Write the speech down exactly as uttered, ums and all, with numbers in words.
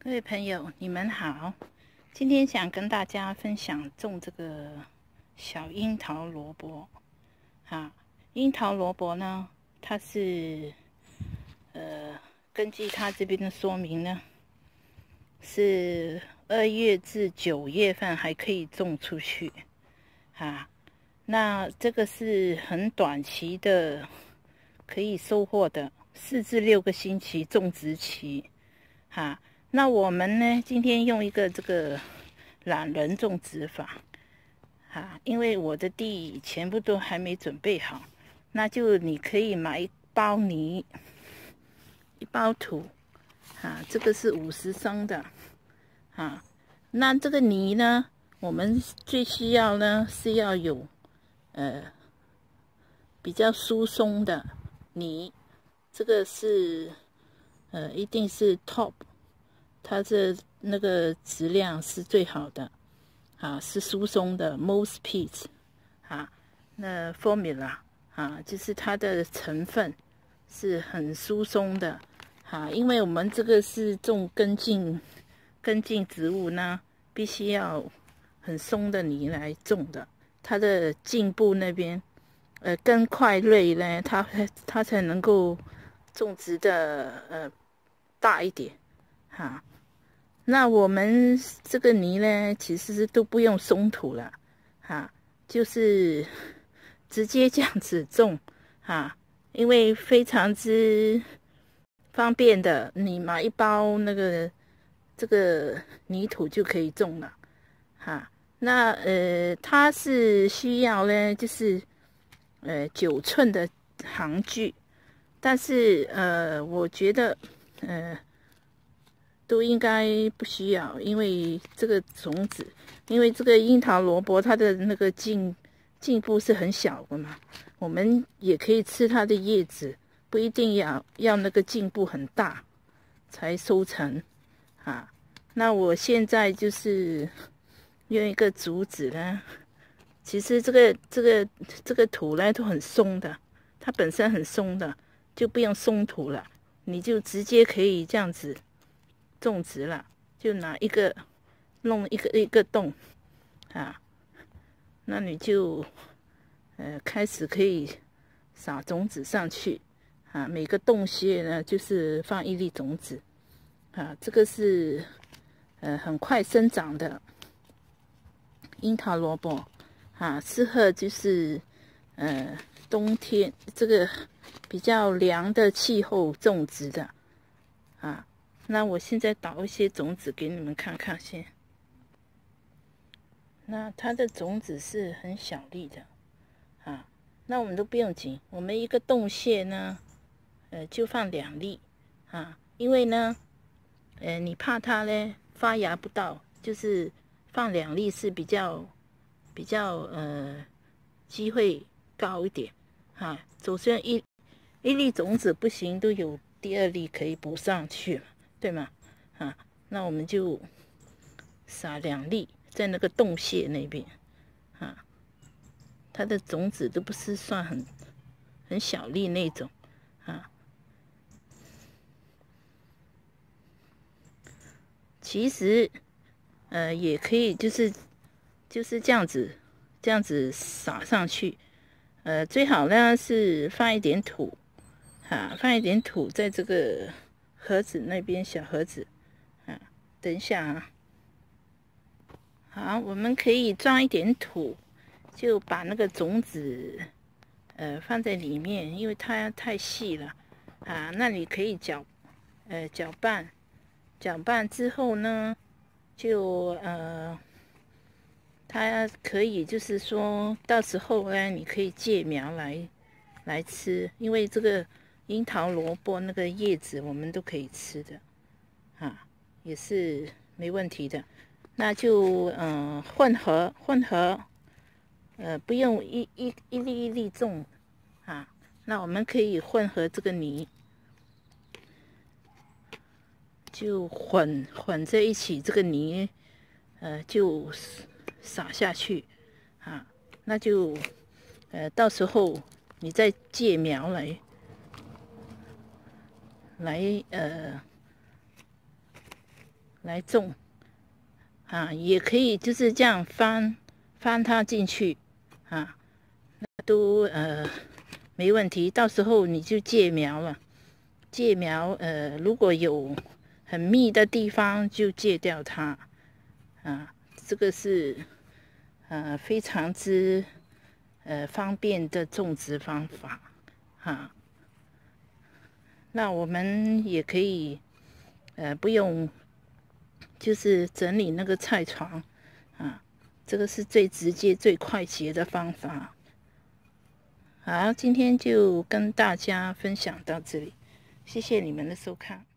各位朋友，你们好。今天想跟大家分享种这个小樱桃萝卜。啊，樱桃萝卜呢，它是呃，根据它这边的说明呢，是二月至九月份还可以种出去。啊，那这个是很短期的，可以收获的，四至六个星期种植期。哈。那我们呢，今天用一个这个懒人种植法，啊，因为我的地全部都还没准备好，那就你可以买一包泥，一包土，啊，这个是五十升的，啊，那这个泥呢，我们最需要呢是要有，呃，比较疏松的泥，这个是，呃，一定是 top。它这那个质量是最好的，啊，是疏松的 most peat， 啊，那 formula 啊，就是它的成分是很疏松的，啊，因为我们这个是种根茎根茎植物呢，必须要很松的泥来种的，它的茎部那边，呃，根块类呢，它它才能够种植的呃大一点，哈。那我们这个泥呢，其实是都不用松土了，哈，就是直接这样子种，哈，因为非常之方便的，你买一包那个这个泥土就可以种了，哈。那呃，它是需要呢，就是呃九寸的行距，但是呃，我觉得呃。都应该不需要，因为这个种子，因为这个樱桃萝卜它的那个茎茎部是很小的嘛，我们也可以吃它的叶子，不一定要要那个茎部很大才收成啊。那我现在就是用一个竹子呢，其实这个这个这个土呢都很松的，它本身很松的，就不用松土了，你就直接可以这样子种植了，就拿一个弄一个一个洞啊，那你就呃开始可以撒种子上去啊，每个洞穴呢就是放一粒种子啊，这个是呃很快生长的樱桃萝卜啊，适合就是呃冬天这个比较凉的气候种植的啊。那我现在倒一些种子给你们看看先。那它的种子是很小粒的，啊，那我们都不用紧，我们一个洞穴呢，呃，就放两粒，啊，因为呢，呃，你怕它呢发芽不到，就是放两粒是比较比较呃机会高一点，啊，首先一一粒种子不行，都有第二粒可以补上去。对吗？啊，那我们就撒两粒在那个洞穴那边，啊，它的种子都不是算很很小粒那种，啊，其实呃也可以就是就是这样子这样子撒上去，呃，最好呢是放一点土，啊，放一点土在这个盒子那边小盒子。啊，等一下啊，好，我们可以装一点土，就把那个种子，呃，放在里面，因为它太细了，啊，那你可以搅，呃，搅拌，搅拌之后呢，就呃，它可以就是说到时候呢，你可以借苗来来吃，因为这个樱桃萝卜那个叶子我们都可以吃的，啊。也是没问题的，那就嗯、呃、混合混合，呃不用一一一粒一粒种啊，那我们可以混合这个泥，就混混在一起，这个泥呃就撒下去啊，那就呃到时候你再借苗来来呃。 来种啊，也可以就是这样翻翻它进去啊，都呃没问题。到时候你就借苗了，借苗呃如果有很密的地方就借掉它啊，这个是呃非常之呃方便的种植方法啊。那我们也可以呃不用就是整理那个菜床啊，这个是最直接最快捷的方法。好，今天就跟大家分享到这里，谢谢你们的收看。